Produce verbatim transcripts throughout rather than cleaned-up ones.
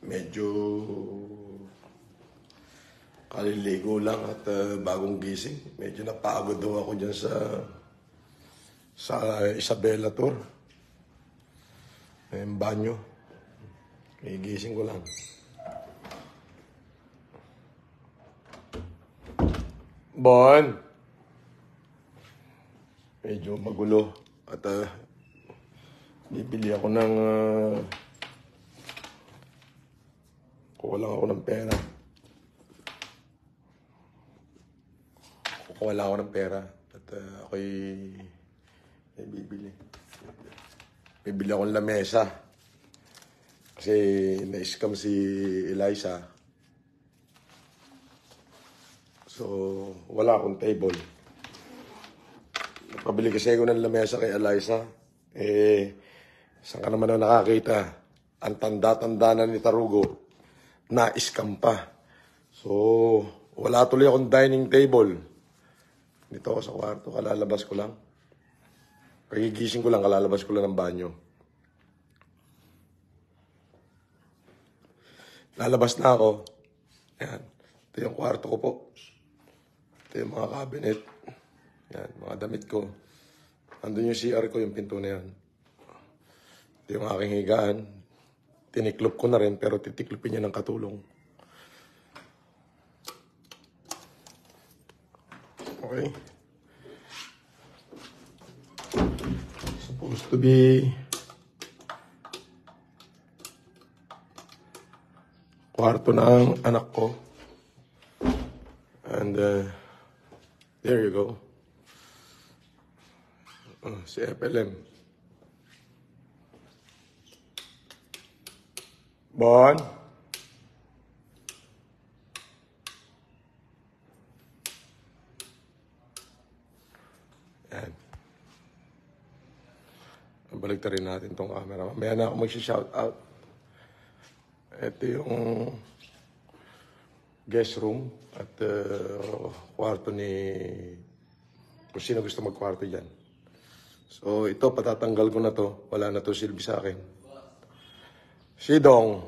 medyo kaliligo lang at uh, bagong gising. Medyo napagod daw ako dyan sa sa Isabela Tour. Yung banyo. Igising ko lang. Bon! Medyo magulo. At uh, bibili ako ng uh, kuha lang ako ng pera. Kuha lang ako ng pera. At uh, ako'y ay bibili. Bibili akong lamesa. Kasi na-scam si Eliza. So, wala akong table. Napabili kasi ako ng lamesa kay Eliza. Eh, saan ka naman na nakakita? Ang tanda-tanda na ni Tarugo. Na-scam pa. So, wala tuloy akong dining table. Dito ako sa kwarto, kalalabas ko lang. Pagigising ko lang, kalalabas ko lang ng banyo. Lalabas na ako. Ayan. Ito yung kwarto ko po. Ito yung mga cabinet. Ayan, mga damit ko. Andun yung C R ko, yung pinto na yan. Ito yung aking higaan. Tiniklop ko na rin, pero titiklopin niya ng katulong. Okay. Supposed to be kwarto ng anak ko. And uh, there you go. Uh, si F L M. Bon. Yan. Balik rin natin tong camera. Mamaya na ako mag-shout out. Ito yung guest room at uh, kwarto ni kung sino gusto magkwarto dyan. So ito, patatanggal ko na to. Wala na to silbi sa akin. Sidong,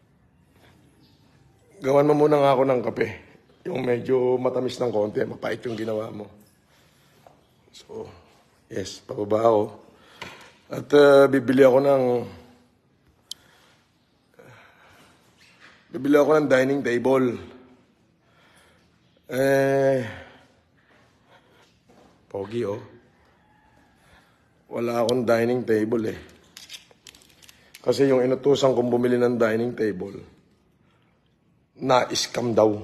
gawan mo muna nga ako ng kape. Yung medyo matamis ng konti, mapait yung ginawa mo. So, yes, pababa ako. At uh, bibili ako ng bibili ako ng dining table. Eh, pogi oh. Wala akong dining table eh. Kasi yung inutusan kong bumili ng dining table, na-scam daw.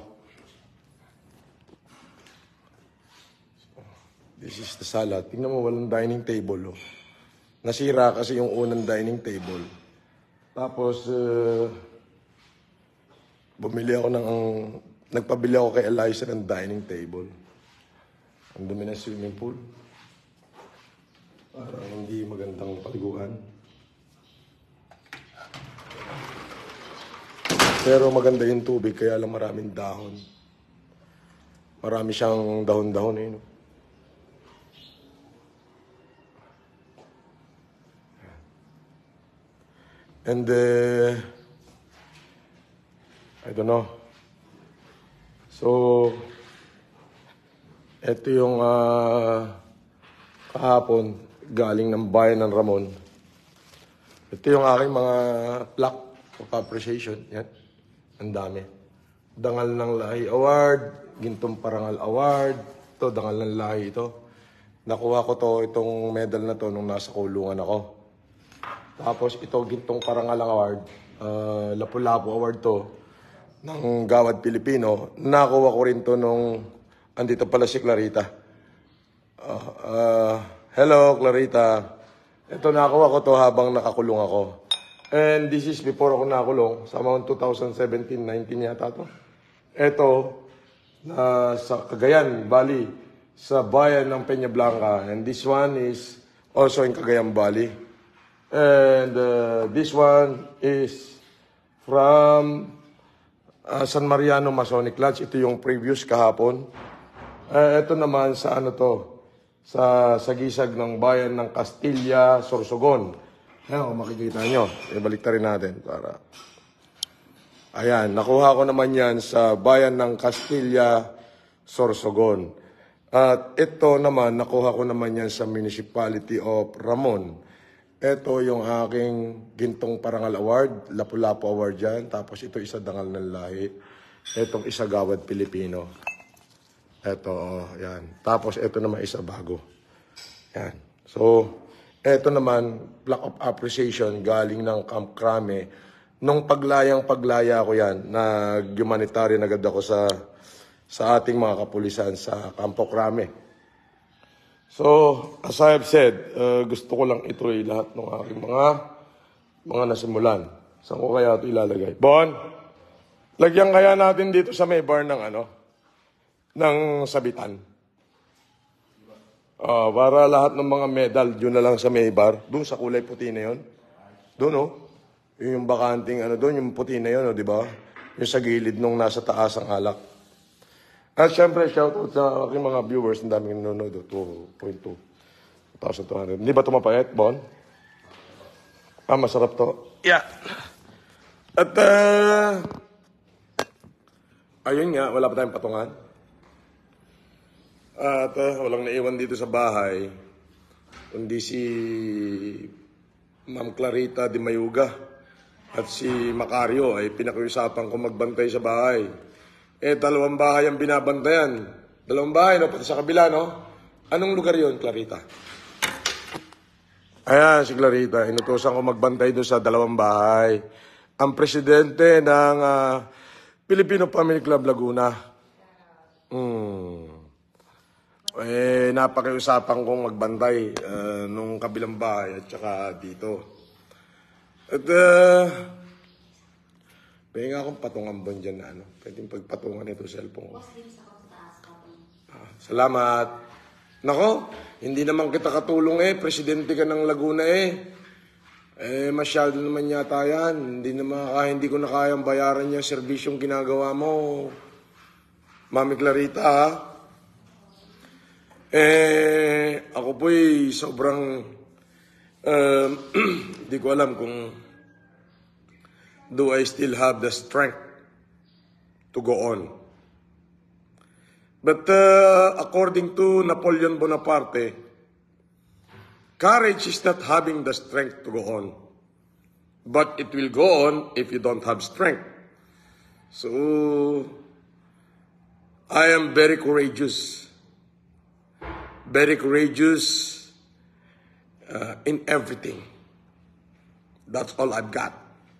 So, this is the salad. Tingnan mo, walang dining table oh. Nasira kasi yung unang dining table. Tapos, uh, bumili ako ng, nagpabili ako kay Eliza ng dining table. Ang dumi ng swimming pool. Parang hindi magandang paliguan. Pero maganda yung tubig, kaya lang maraming dahon. Marami siyang dahon-dahon eh, no? And, uh, I don't know. So, ito yung uh, kahapon, galing ng bayan ng Ramon. Ito yung aking mga plaque of appreciation. Yan. Ang dami. Dangal ng Lahi Award, Gintong Parangal Award. Ito, Dangal ng Lahi ito. Nakuha ko to, itong medal na to nung nasa kulungan ako. Tapos ito, Gintong Parangal Award. Uh, Lapu-Lapu Award to. Ng Gawad Pilipino. Nakuha ko rin to nung andito pala si Clarita. Uh, uh, hello, Clarita. Ito, nakuha ko to habang nakakulong ako. And this is before ako nakulong. Sa mga twenty seventeen nineteen yata to. Ito, na sa Cagayan Valley, sa bayan ng Peña Blanca. And this one is also in Cagayan Valley. And uh, this one is from uh, San Mariano Masonic Lodge. Ito yung previous kahapon. Uh, ito naman sa ano to, sa sagisag ng bayan ng Castilla, Sorsogon. Ayan, kung makikita nyo, ibalik rin natin para Ayan, nakuha ko naman yan sa bayan ng Castilla, Sorsogon. At ito naman, nakuha ko naman yan sa Municipality of Ramon. Ito yung aking Gintong Parangal Award, Lapu-Lapu Award yan. Tapos ito isa dangal ng lahi. Itong isa Gawad Pilipino. Ito, oh, yan. Tapos ito naman isa bago. Yan. So, ito naman, plaque of appreciation galing ng Camp Crame. Nung paglayang paglaya ko yan, nag-humanitarian agad ako sa sa ating mga kapulisan sa Campo Crame. So, as I have said, uh, gusto ko lang ituloy lahat ng aking mga mga nasimulan. Saan ko kaya ito ilalagay? Bon, lagyan kaya natin dito sa may bar ng ano, ng sabitan. Uh, para lahat ng mga medal, yun na lang sa may bar. Doon sa kulay puti na yun. Doon, oh. Yung bakanting ano doon, yung puti na yun, oh, di ba? Yung sa gilid nung nasa taas ang alak. At syempre, shoutout sa aking mga viewers, ang daming nanonood, two point two thousand. Hindi ba ito mapait, Bon? Ah, masarap to. Yeah. At, uh, ayun nga, wala pa tayong patungan. At uh, walang naiwan dito sa bahay, kundi si Ma'am Clarita Di Mayuga. At si Macario ay pinakiusapan ko magbantay sa bahay. Eh, dalawang bahay ang binabantayan. Dalawang bahay, no? Pati sa kabila, no? Anong lugar yon, Clarita? Ayan, si Clarita. Inutosan ko magbantay doon sa dalawang bahay. Ang presidente ng uh, Filipino Family Club Laguna. Hmm. Eh, napakiusapan kong magbantay uh, nung kabilang bahay at saka dito. At, uh, pahinga akong patungan bon dyan na ano. Pwedeng pagpatungan ito sa cellphone ko. Ah, salamat. Nako, hindi naman kita katulong eh. Presidente ka ng Laguna eh. Eh, masyado naman yata yan. Hindi naman, ah, hindi ko na kayang bayaran yung serbisyong ginagawa mo. Mami Clarita, ha? Eh, ako po'y sobrang... Um, di ko alam kung do I still have the strength to go on. But uh, according to Napoleon Bonaparte, courage is not having the strength to go on. But it will go on if you don't have strength. So, I am very courageous. Very courageous Uh, in everything. That's all I've got.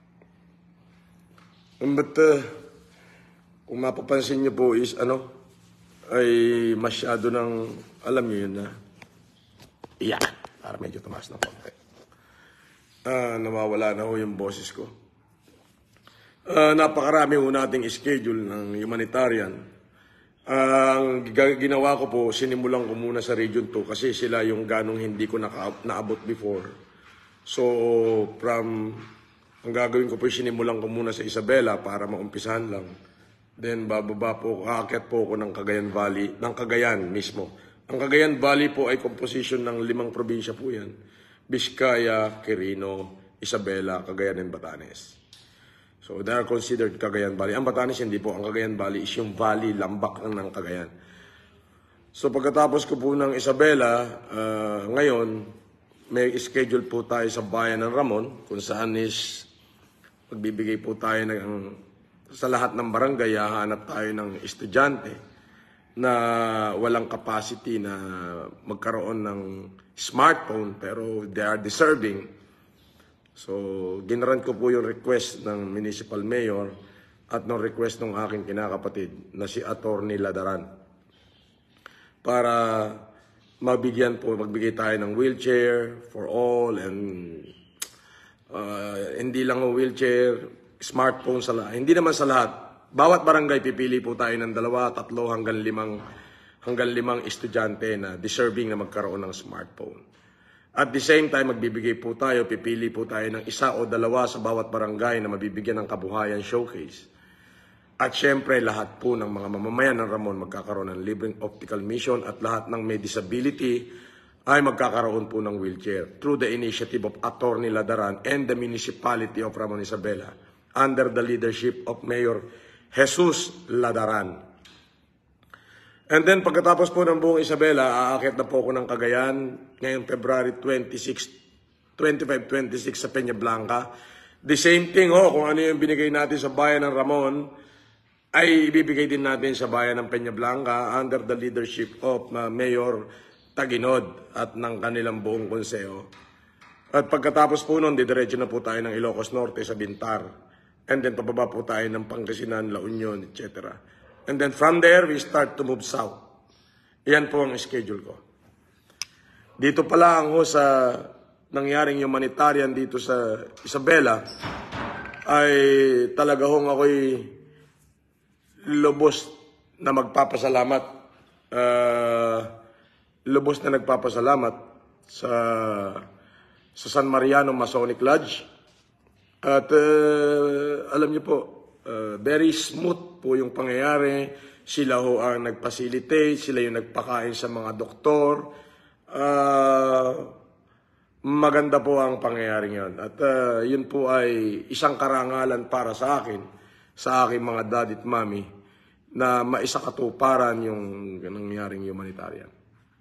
But, uh, kung mapapansin niyo po is, ano, ay masyado ng, alam niyo yun na, iyan, para medyo tumaas na konti. Uh, nawawala na ho yung boses ko. Uh, napakarami ho nating schedule ng humanitarian. Ang uh, ginawa ko po, sinimulan ko muna sa Region two kasi sila yung ganong hindi ko naka, naabot before. So, from, ang gagawin ko po, sinimulan ko muna sa Isabela para maumpisahan lang. Then, bababa po, aakyat po ako ng Cagayan Valley, ng Cagayan mismo. Ang Cagayan Valley po ay composition ng limang probinsya po yan. Vizcaya, Quirino, Isabela, Cagayan, and Batanes. So, they are considered Cagayan Valley. Ang Batanes, hindi po. Ang Cagayan Valley is yung valley, lambak lang ng Cagayan. So, pagkatapos ko po ng Isabela, uh, ngayon, may schedule po tayo sa bayan ng Ramon, kung saan is, magbibigay po tayo ng, sa lahat ng barangay, hahanap tayo ng estudyante na walang capacity na magkaroon ng smartphone, pero they are deserving. So, ginaran ko po yung request ng municipal mayor at ng request ng aking kinakapatid na si Attorney Ladaran para mabigyan po, magbigay tayo ng wheelchair for all and uh, hindi lang ang wheelchair, smartphone sa lahat. Hindi naman sa lahat. Bawat barangay pipili po tayo ng dalawa, tatlo hanggang limang, hanggang limang estudyante na deserving na magkaroon ng smartphone. At the same time, magbibigay po tayo, pipili po tayo ng isa o dalawa sa bawat barangay na mabibigyan ng kabuhayan showcase. At syempre, lahat po ng mga mamamayan ng Ramon magkakaroon ng libreng optical mission at lahat ng may disability ay magkakaroon po ng wheelchair through the initiative of Attorney Ladaran and the Municipality of Ramon Isabela under the leadership of Mayor Jesus Ladaran. And then pagkatapos po ng buong Isabela, aakit na po ako ng Cagayan ngayong February twenty-six, twenty-five twenty-six sa Peña Blanca. The same thing ho, kung ano yung binigay natin sa bayan ng Ramon, ay ibibigay din natin sa bayan ng Peña Blanca under the leadership of uh, Mayor Taguinod at ng kanilang buong konseho. At pagkatapos po nun, didiretso na po tayo ng Ilocos Norte sa Bintar. And then pababa po tayo ng Pangasinan, La Union, et cetera. And then from there, we start to move south. Iyan po ang schedule ko. Dito pa lang ho sa nangyaring humanitarian dito sa Isabela, ay talaga hong ako'y lubos na magpapasalamat. Uh, lubos na nagpapasalamat sa, sa San Mariano Masonic Lodge. At uh, alam niyo po, Uh, very smooth po yung pangyayari. Sila ho ang nag-facilitate, sila yung nagpakain sa mga doktor. Uh, maganda po ang pangyayari yun. At uh, yun po ay isang karangalan para sa akin, sa aking mga dad at mommy, na maisakatuparan yung nangyaring humanitarian.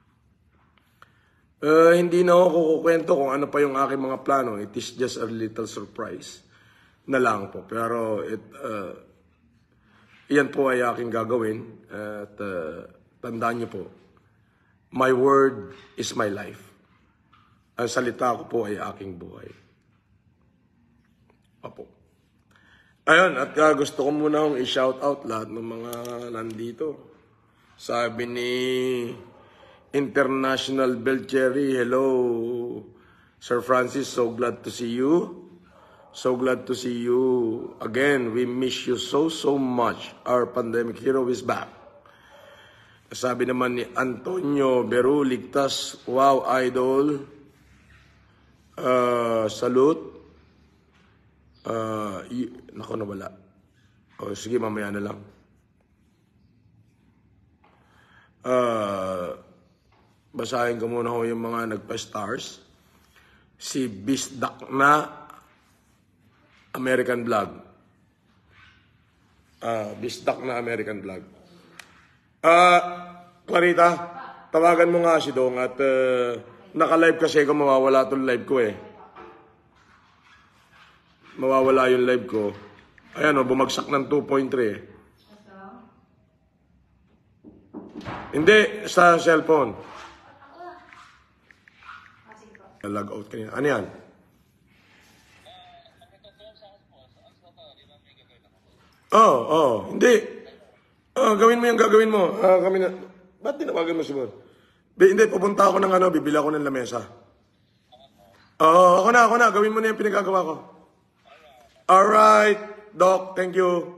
Uh, hindi na ako kukwento kung ano pa yung aking mga plano. It is just a little surprise na lang po. Pero it, uh, iyan po ay aking gagawin. At uh, tandaan niyo po, my word is my life. Ang salita ko po ay aking buhay. Opo. Ayun, at uh, gusto ko muna hong i-shout out lahat ng mga nandito. Sabi ni International Belcherry, hello, Sir Francis, so glad to see you. So glad to see you again. We miss you so, so much. Our pandemic hero is back. Sabi naman ni Antonio Beru, ligtas. Wow, idol. Uh, salute. Uh, y- Nako, nawala. O, sige, mamaya na lang. Uh, basahin ko muna ho yung mga nagpa-stars. Si Bisdak na American Vlog. Ah, Bisdak na American Vlog. Ah, Clarita, tawagan mo nga si Dong at uh, naka-live kasi ko, mawawala itong live ko eh. Mawawala yung live ko. Ayan o, bumagsak ng two point three eh. Hindi, sa cellphone. Log out kanina. Ano yan? Oo, oh, oo. Oh, hindi. Oh, gawin mo yung gagawin mo. Uh, kami na... Ba't tinawagan mo siguro? Be, hindi, pupunta ako ng ano, bibili ako ng lamesa. Oo, oh, ako na, ako na. Gawin mo na yung pinagagawa ko. Alright, Doc, thank you.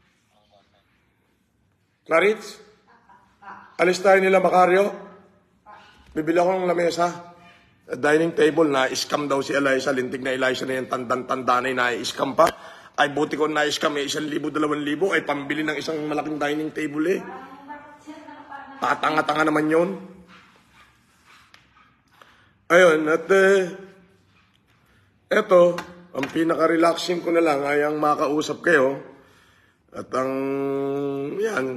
Clarits? Alis tayo nila, Macario. Bibili ako ng lamesa. Dining table na, scam daw si Eliza. Lintig na Eliza na yan, tandan-tanda na na-scam pa. Ay, buti ko na-scam eh, isang libo, dalawang libo, ay pambili ng isang malaking dining table eh. Tatanga-tanga naman yun. Ayun, at eh, eto, ang pinaka-relaxing ko na lang ay ang makausap kayo. At ang, yan.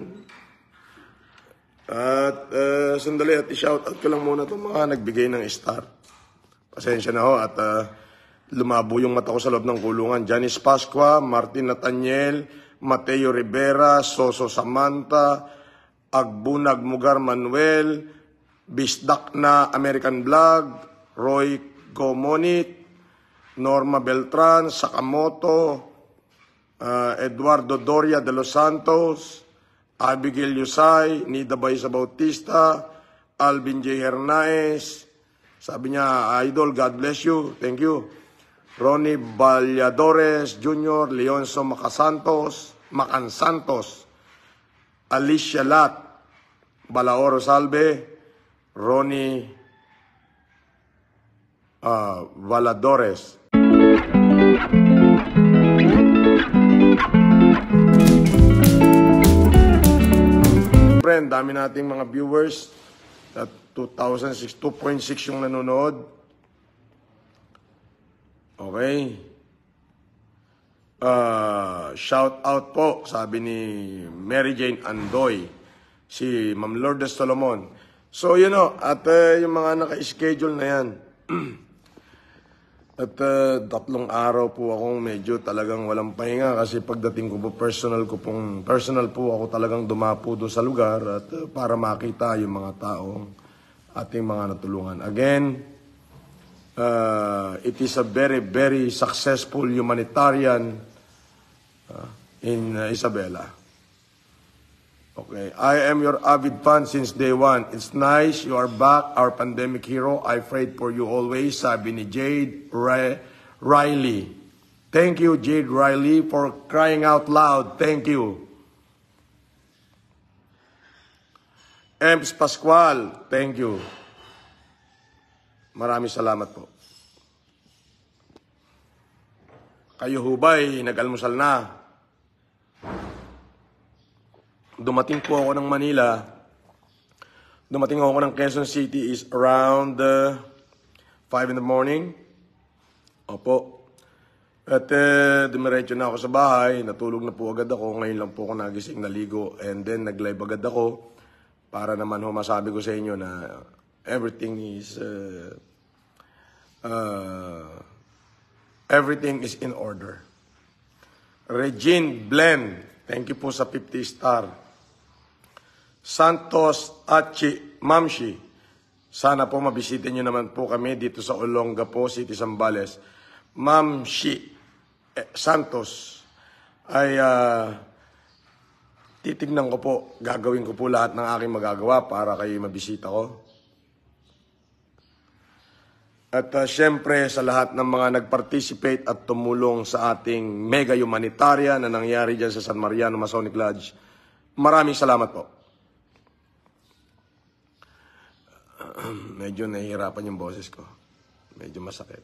At uh, sandali at i-shoutout ko lang muna itong mga nagbigay ng star. Pasensya na ho at uh, lumabo yung mata ko sa loob ng kulungan. Janice Pasqua, Martin Nathaniel, Mateo Rivera, Soso Samantha, Agbunag Mugar Manuel, Bisdak na American Vlog, Roy Gomonit, Norma Beltran, Sakamoto, uh, Eduardo Doria de los Santos, Abigail Yusay, Nida Baisa Bautista, Alvin J. Hernaez, sabi niya, Idol, God bless you, thank you. Ronnie Valladores Junior, Leonzo Macasantos, Macansantos, Alicia Lat, Balaoro Salve, Ronnie uh, Valladores. Friend, dami nating mga viewers. At two thousand six, two point six yung nanonood. Okay. Uh, shout out po, sabi ni Mary Jane Andoy, si Ma'am Lourdes Solomon. So, you know, at uh, yung mga naka-schedule na yan, at uh, tatlong araw po akong medyo talagang walang pahinga kasi pagdating ko po, personal ko pong, personal po ako talagang dumapo doon sa lugar at uh, para makita yung mga taong ating mga natulungan. Again, uh, it is a very, very successful humanitarian Uh, in uh, Isabela. Okay, I am your avid fan since day one. It's nice you are back, our pandemic hero. I prayed for you always, sabi ni Jade Ry Riley. Thank you, Jade Riley, for crying out loud. Thank you. Ems Pascual, thank you. Maraming salamat po. Kayo hubay, nag-almusal na. Dumating po ako ng Manila. Dumating ako ng Quezon City is around uh, five in the morning. Opo. At uh, dumiretso na ako sa bahay. Natulog na po agad ako. Ngayon lang po ako nagising, naligo. And then nag-live agad ako. Para naman ho masabi ko sa inyo na everything is... Uh, uh, everything is in order. Regine Blen, thank you po sa fifty star. Santos Achi Mamshi, sana po mabisitin nyo naman po kami dito sa Olongapo City, Zambales. Mamshi eh, Santos, ay uh, titignan ko po, gagawin ko po lahat ng aking magagawa para kayo mabisita ko. At uh, syempre sa lahat ng mga nag-participate at tumulong sa ating mega humanitarian na nangyari dyan sa San Mariano Masonic Lodge, maraming salamat po. Uh, medyo nahihirapan yung boses ko. Medyo masakit.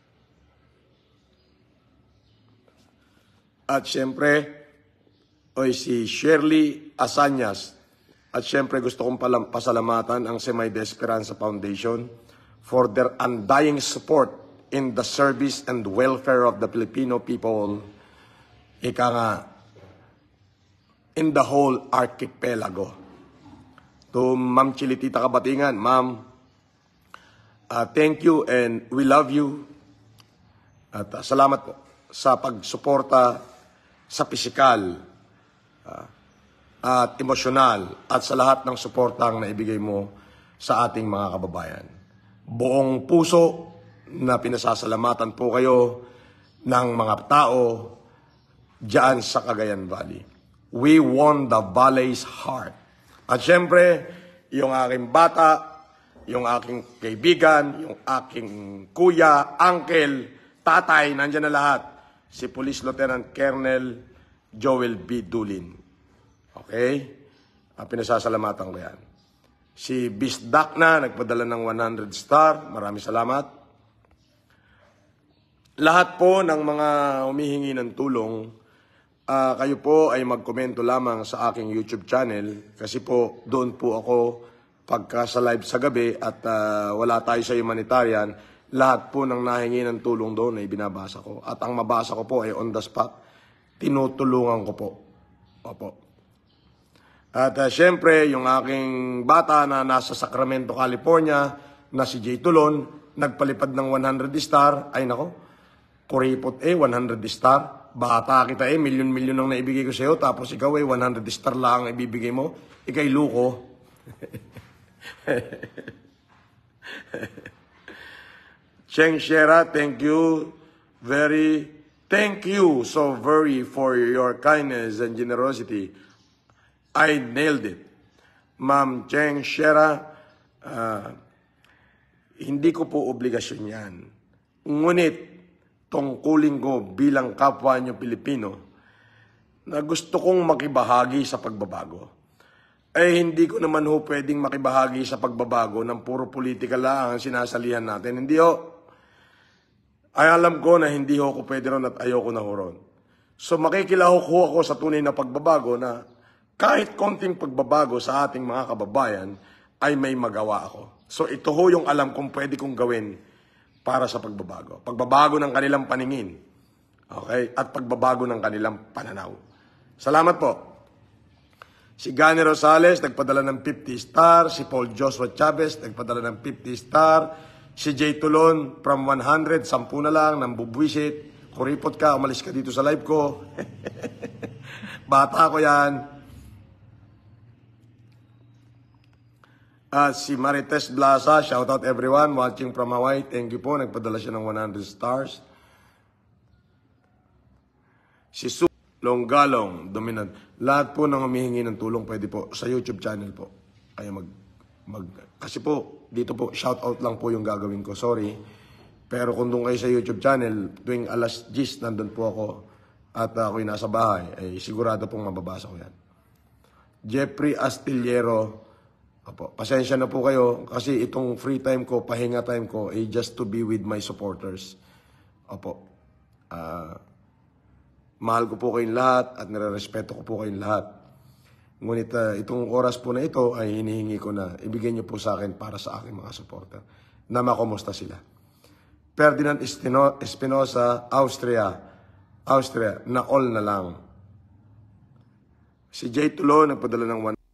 At syempre, oy, si Shirley Asanyas. At syempre gusto kong palam pasalamatan ang Semay de Esperanza Foundation for their undying support in the service and welfare of the Filipino people, ika nga, in the whole archipelago. To Ma'am Chilitita Kabatingan, Ma'am, uh, thank you and we love you. At uh, salamat po sa pagsuporta sa pisikal uh, at emosyonal at sa lahat ng suportang naibigay mo sa ating mga kababayan. Buong puso na pinasasalamatan po kayo ng mga tao dyan sa Cagayan Valley. We won the valley's heart. At syempre, yung aking bata, yung aking kaibigan, yung aking kuya, uncle, tatay, nandyan na lahat. Si Police Lieutenant Colonel Joel B. Dulin. Okay? Uh, pinasasalamatan ko yan. Si Bisdak na, nagpadala ng one hundred star. Maraming salamat. Lahat po ng mga humihingi ng tulong, uh, kayo po ay magkomento lamang sa aking YouTube channel. Kasi po, doon po ako pagka sa live sa gabi at uh, wala tayo sa humanitarian, lahat po ng nahingi ng tulong doon ay binabasa ko. At ang mabasa ko po ay on the spot, tinutulungan ko po. Opo. At uh, syempre, yung aking bata na nasa Sacramento, California, na si Jay Tulon, nagpalipad ng one hundred star. Ay nako, kuripot eh, one hundred star. Bata kita eh, milyon-milyon ang naibigay ko sa'yo, tapos ikaw eh, one hundred star lang ang ibibigay mo. Ikay luko. Cheng Shera, thank you very, thank you so very for your kindness and generosity. I nailed it. Ma'am Cheng Shera, uh, hindi ko po obligasyon yan. Ngunit, tungkulin ko bilang kapwa nyo Pilipino na gusto kong makibahagi sa pagbabago. Eh, hindi ko naman ho pwedeng makibahagi sa pagbabago ng puro politika lang ang sinasalihan natin. Hindi ho. Ay alam ko na hindi ho ko pwede ron at ayoko na ho ron. So makikilahok ho ako sa tunay na pagbabago na kahit konting pagbabago sa ating mga kababayan ay may magawa ako. So ito ho yung alam kong pwede kong gawin para sa pagbabago. Pagbabago ng kanilang paningin. Okay? At pagbabago ng kanilang pananaw. Salamat po. Si Gani Rosales, nagpadala ng fifty star. Si Paul Joshua Chavez, nagpadala ng fifty star. Si Jay Tulon, from one hundred, sampu na lang, nang bubwisit. Kuripot ka, umalis ka dito sa live ko. Bata ko yan. At si Marites Blaza, shout out everyone watching from Hawaii. Thank you po, nagpadala siya ng one hundred stars. Si Su Longgalong, dominant. Lahat po ng humihingi ng tulong pwede po sa YouTube channel po. Kaya mag, mag kasi po, dito po, shout out lang po yung gagawin ko. Sorry. Pero kung doon kayo sa YouTube channel, tuwing alas diyes, nandun po ako at uh, ako'y nasa bahay, ay sigurado pong mababasa ko yan. Jeffrey Astillero, opo, pasensya na po kayo kasi itong free time ko, pahinga time ko, ay just to be with my supporters. Opo. Uh, mahal ko po kayong lahat at nire-respeto ko po kayong lahat. Ngunit uh, itong oras po na ito ay hinihingi ko na ibigay niyo po sa akin para sa aking mga supporter na makumusta sila. Ferdinand Espinosa, Austria. Austria, na all na lang. Si Jay Tulo, nagpadala ng one.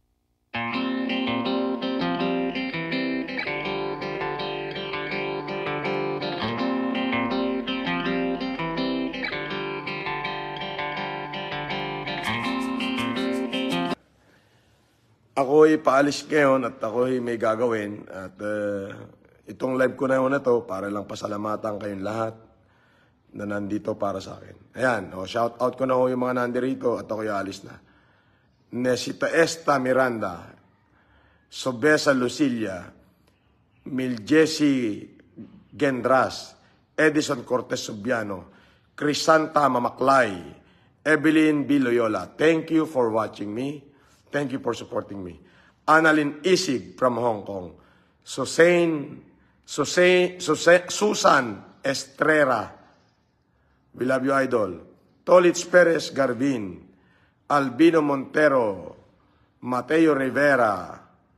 Ako'y paalis ngayon at ako'y may gagawin. At uh, itong live ko na yun na to para lang pasalamatan kayong lahat na nandito para sa akin. Ayan, oh, shout out ko na ho yung mga nandirito at ako'y alis na. Nesita Esta Miranda, Sobesa Lucilia, Miljesi Gendras, Edison Cortez Subiano, Crisanta Mamaklay, Evelyn B. Loyola. Thank you for watching me. Thank you for supporting me. Annalyn Isig from Hong Kong. Susan, Susan, Susan, Susan Estrera. We love you, Idol. Tolitz Perez Garvin. Albino Montero. Mateo Rivera.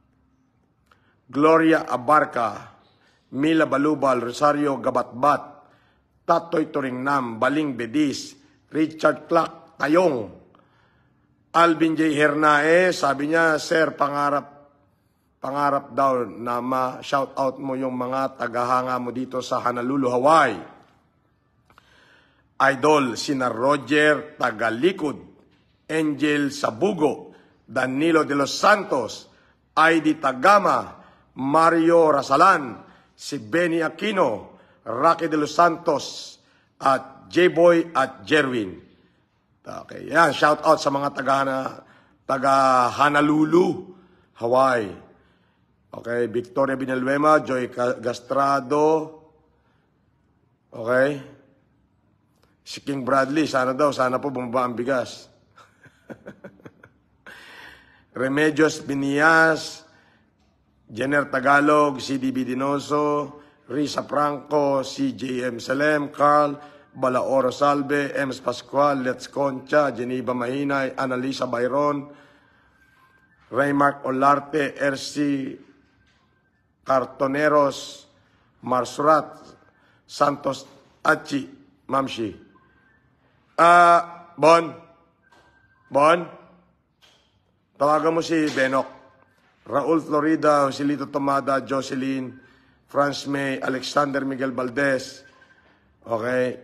Gloria Abarca. Mila Balubal. Rosario Gabatbat. Tatoy Turingnam. Baling Bedis. Richard Clark Tayong. Alvin J. Hernae, sabi niya, Sir, pangarap, pangarap daw na ma-shout out mo yung mga tagahanga mo dito sa Honolulu, Hawaii. Idol, sina Roger Tagalikod, Angel Sabugo, Danilo de los Santos, Aidi Tagama, Mario Rasalan, si Benny Aquino, Rocky de los Santos, at J-Boy at Jerwin. Okay, yan, shout out sa mga taga, taga Honolulu, Hawaii. Okay, Victoria Binalwema, Joy Gastrado. Okay. Si King Bradley, sana daw, sana po bumaba ang bigas. Remedios Binias, Jenner Tagalog, C D B Dinoso, Risa Franco, C J M Salem, Carl Balaoro Salve, Ems Pascual, Let's Concha, Geneva Mahinay, Annalisa Bayron, Raymark Olarte, R C Cartoneros, Marsurat, Santos Achi, Mamshi. Ah, uh, Bon, Bon, tawagan mo si Benok, Raul Florida, Joselito Tomada, Jocelyn, Franz May, Alexander Miguel Valdez, okay,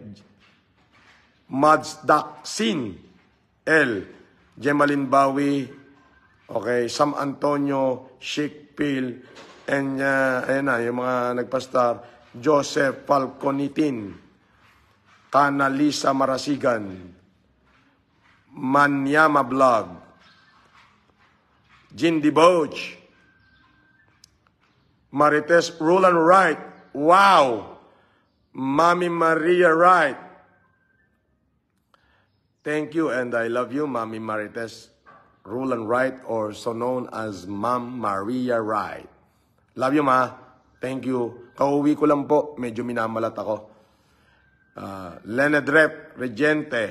Mads Daksin, L, Gemalin Bawi, okay, Sam Antonio, Sheikh Pil, and uh, ayan na, yung mga nagpastar, Joseph Falconitin, Tana Lisa Marasigan, Manyama Vlog, Jindy Boch, Marites Roland Wright, wow! Mami Maria Wright. Thank you and I love you, Mami Marites Roland Wright, or so known as Ma'am Maria Wright. Love you, Ma. Thank you. Kauwi ko lang po. Medyo minamalat ako. Uh, Leonard Rep Regente.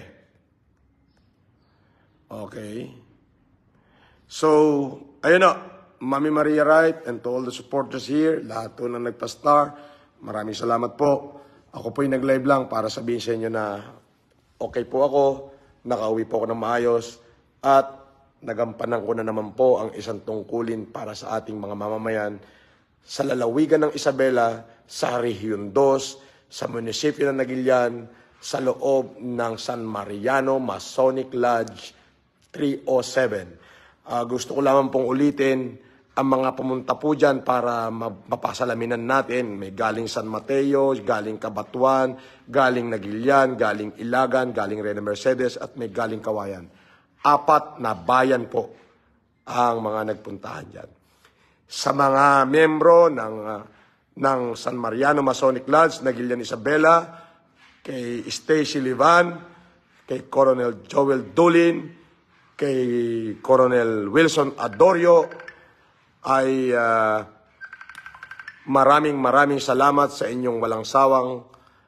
Okay. So, ayun na. Mami Maria Wright and to all the supporters here, lahat po na nagpa-star, maraming salamat po. Ako po'y nag-live lang para sabihin sa inyo na okay po ako, nakauwi po ako ng maayos, at nagampanan ko na naman po ang isang tungkulin para sa ating mga mamamayan sa lalawigan ng Isabela, sa Rehiyon two, sa munisipyo ng Naguilian, sa loob ng San Mariano Masonic Lodge three oh seven. Uh, gusto ko lamang pong ulitin ang mga pumunta po dyan para mapasalaminan natin. May galing San Mateo, galing Cabatuan, galing Naguilian, galing Ilagan, galing Reyna Mercedes, at may galing Kawayan. Apat na bayan po ang mga nagpuntahan dyan. Sa mga membro ng, uh, ng San Mariano Masonic Lodge, Naguilian Isabela, kay Stacy Livan, kay Colonel Joel Dulin, kay Colonel Wilson Adorio, ay uh, maraming maraming salamat sa inyong walang sawang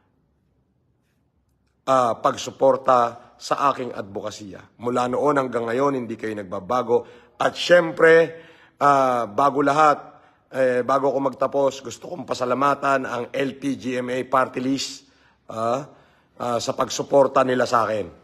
uh, pagsuporta sa aking advokasya. Mula noon hanggang ngayon, hindi kayo nagbabago. At syempre, uh, bago lahat, eh, bago ako magtapos, gusto kong pasalamatan ang L T G M A Party List uh, uh, sa pagsuporta nila sa akin.